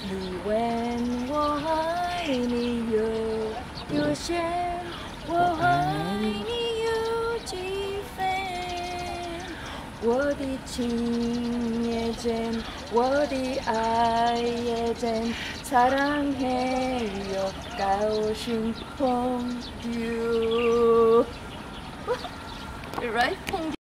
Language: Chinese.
你问我爱你有限，我爱你有几分？我的情也真，我的爱也真，사랑해요 가오슝 퐁듀. Right?